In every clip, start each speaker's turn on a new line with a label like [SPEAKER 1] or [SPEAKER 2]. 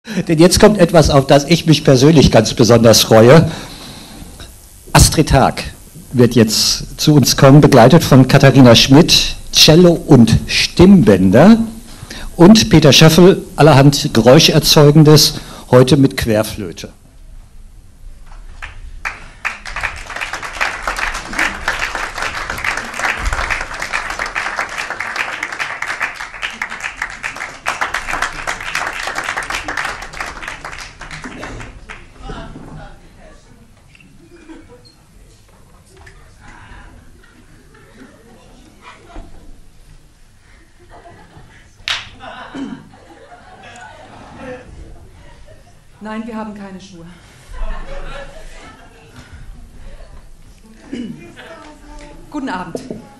[SPEAKER 1] Denn jetzt kommt etwas, auf das ich mich persönlich ganz besonders freue. Astrid Haag wird jetzt zu uns kommen, begleitet von Katharina Schmidt, Cello und Stimmbänder, und Peter Schöffel, allerhand Geräuscherzeugendes, heute mit Querflöte.
[SPEAKER 2] Nein, wir haben keine Schuhe. Guten Abend.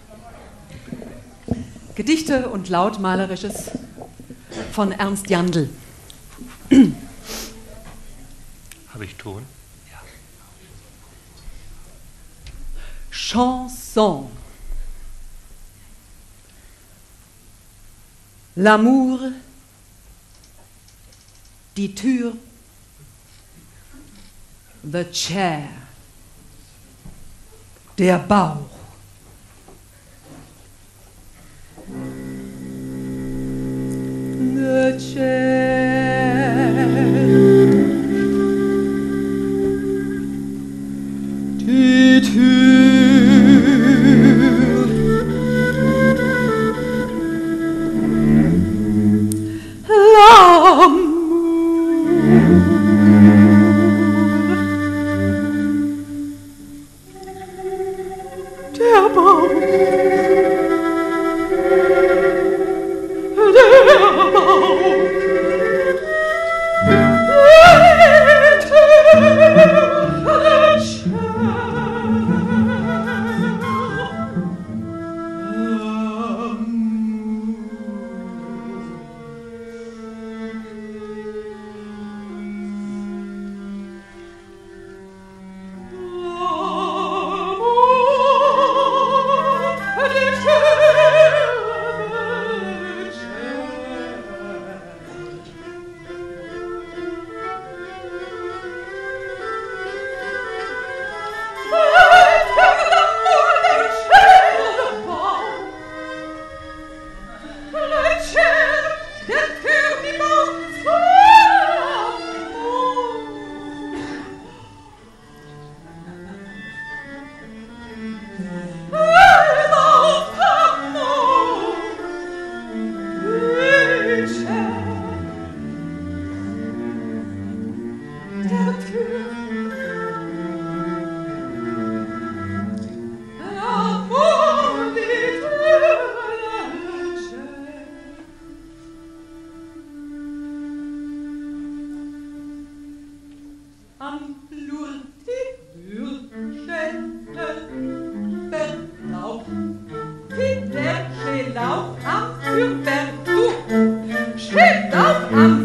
[SPEAKER 2] Gedichte und Lautmalerisches von Ernst Jandl.
[SPEAKER 3] Habe ich Ton? Ja.
[SPEAKER 2] Chanson. L'amour, die Tür, the chair, der Bauch. The chair, die Tür, l'amour, der Bauch, Schlauch am Fürberg, steht auf am